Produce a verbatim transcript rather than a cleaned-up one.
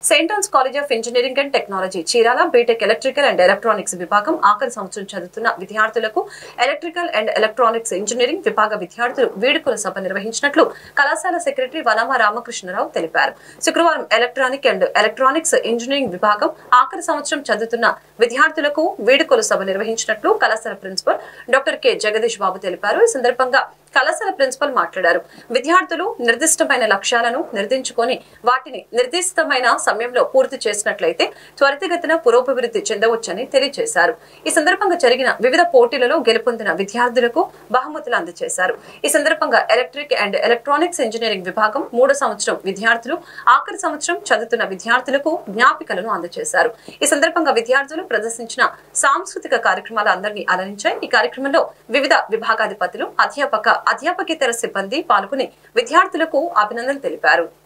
Saint Ann's college of engineering and technology Chirala BTech electrical and electronics విభాగం ఆఖరి సంవత్సరం చదువుతున్న విద్యార్థులకు ఎలక్ట్రికల్ అండ్ ఎలక్ట్రానిక్స్ ఇంజనీరింగ్ విభాగ విద్యార్థులు వీడుకోల సభ నిర్వహించినట్లు కళాశాల సెక్రటరీ వనమ రామకృష్ణరావు తెలిపారు. శుక్రవారం ఎలక్ట్రానిక్ అండ్ ఎలక్ట్రానిక్స్ ఇంజనీరింగ్ విభాగం ఆఖరి సంవత్సరం చదువుతున్న విద్యార్థులకు వీడుకోల సభ నిర్వహించినట్లు కళాశాల principal doctor K Jagadish Babu తెలిపారు. ఈ సందర్భంగా కళాశాల ప్రిన్సిపల్ మాట్లాడారు. విద్యార్థులు నిర్దిష్టమైన లక్ష్యాలను నిర్దించుకొని వాటిని నిర్దిష్టమైన సమయంలో పూర్తి చేసినట్లయితే త్వరితగతిన పురోభివృద్ధి చెందవచ్చని తెలియజేశారు. ఈ సందర్భంగా జరిగిన వివిధ పోటీలలో గెలుపొందిన విద్యార్థులకు బహుమతులు అందజేశారు. ఈ సందర్భంగా ఎలక్ట్రిక్ అండ్ ఎలక్ట్రానిక్స్ ఇంజనీరింగ్ విభాగం మూడో సంవత్సరం విద్యార్థులు ఆఖరి సంవత్సరం చదువుతున్న విద్యార్థులకు జ్ఞాపికలను అందజేశారు. ఈ సందర్భంగా విద్యార్థులు ప్రదర్శించిన సాంస్కృతిక కార్యక్రమాలు అందరినీ అలరించాయి. ఈ కార్యక్రమంలో వివిధ విభాగాధిపతులు అధ్యాపక అధ్యాపకేతర సిబ్బంది పాల్గొని విద్యార్థులకు అభినందనలు తెలిపారు.